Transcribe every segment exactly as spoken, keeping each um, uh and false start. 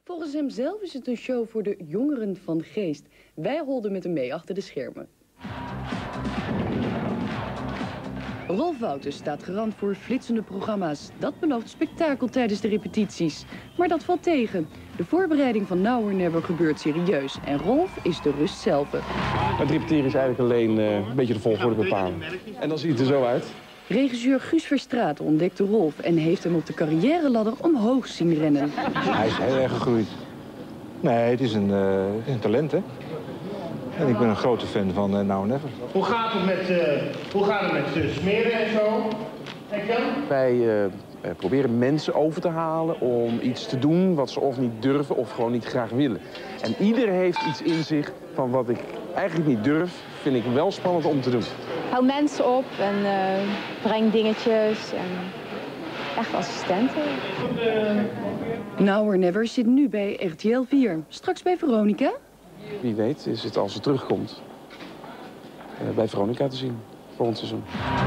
Volgens hem zelf is het een show voor de jongeren van geest. Wij holden met hem mee achter de schermen. Rolf Wouters staat garant voor flitsende programma's. Dat belooft spektakel tijdens de repetities. Maar dat valt tegen. De voorbereiding van Now or Never gebeurt serieus. En Rolf is de rust zelf. Het repeteren is eigenlijk alleen uh, een beetje de volgorde bepalen. En dan ziet het er zo uit. Regisseur Guus Verstraeten ontdekte Rolf en heeft hem op de carrière-ladder omhoog zien rennen. Hij is heel erg gegroeid. Nee, het is een, uh, een talent, hè. En ik ben een grote fan van uh, Now or Never. Hoe gaat het met, uh, hoe gaat het met uh, smeren en zo? Wij uh, proberen mensen over te halen om iets te doen wat ze of niet durven of gewoon niet graag willen. En ieder heeft iets in zich van wat ik eigenlijk niet durf, vind ik wel spannend om te doen. Hou mensen op en uh, breng dingetjes en echt assistenten. Now or Never zit nu bij R T L vier. Straks bij Veronica? Wie weet is het als ze terugkomt uh, bij Veronica te zien, volgend seizoen.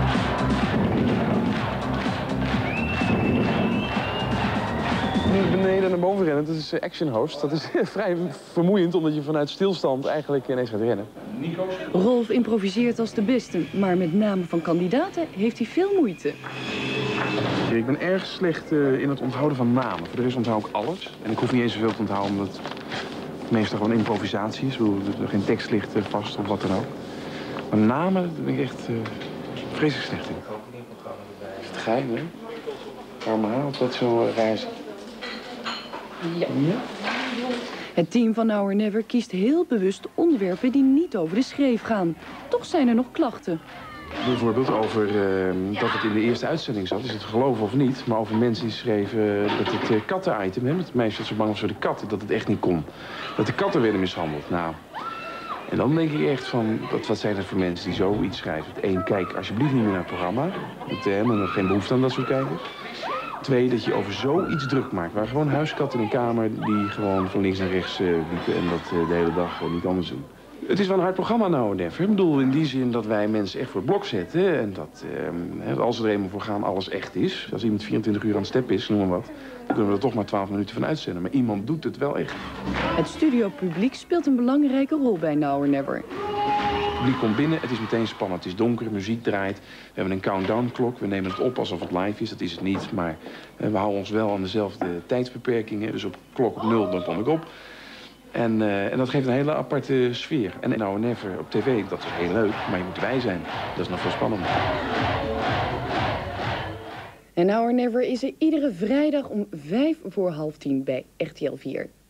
Nu beneden naar boven rennen, dat is Action Host. Dat is vrij vermoeiend, omdat je vanuit stilstand eigenlijk ineens gaat rennen. Rolf improviseert als de beste, maar met namen van kandidaten heeft hij veel moeite. Ik ben erg slecht uh, in het onthouden van namen. Voor de rest onthoud ik alles. En ik hoef niet eens zoveel te onthouden, omdat het meestal gewoon improvisatie is. Er geen tekst ligt uh, vast of wat dan ook. Maar namen, daar ben ik echt uh, vreselijk slecht in. Is het geheim, hè? Waarom mijn haar altijd zo uh, raar is? Ja. Ja. Het team van Now or Never kiest heel bewust onderwerpen die niet over de schreef gaan. Toch zijn er nog klachten. Bijvoorbeeld over uh, dat het in de eerste uitzending zat, is het geloven of niet, maar over mensen die schreven uh, dat het uh, katten-item, hè, met het meisje dat zo bang was voor de katten, dat het echt niet kon. Dat de katten werden mishandeld. Nou, en dan denk ik echt van, wat, wat zijn dat voor mensen die zoiets schrijven? Eén, kijk alsjeblieft niet meer naar het programma. We hebben geen behoefte aan dat soort kijkers. Twee, dat je over zoiets druk maakt. Waar gewoon huiskatten in een kamer die gewoon van links naar rechts uh, liepen en dat uh, de hele dag uh, niet anders doen. Het is wel een hard programma, Now or Never. Ik bedoel, in die zin dat wij mensen echt voor het blok zetten. En dat, uh, als ze er eenmaal voor gaan, alles echt is. Als iemand vierentwintig uur aan het step is, noem maar wat, dan kunnen we er toch maar twaalf minuten van uitzenden. Maar iemand doet het wel echt. Het studiopubliek speelt een belangrijke rol bij Now or Never. Het publiek komt binnen, het is meteen spannend. Het is donker, muziek draait. We hebben een countdown-klok. We nemen het op alsof het live is. Dat is het niet, maar uh, we houden ons wel aan dezelfde tijdsbeperkingen. Dus op klok op nul, dan kom ik op. En, uh, en dat geeft een hele aparte sfeer. En Now or Never op tv, dat is heel leuk, maar je moet erbij zijn. Dat is nog veel spannender. En Now or Never is er iedere vrijdag om vijf voor half tien bij R T L vier.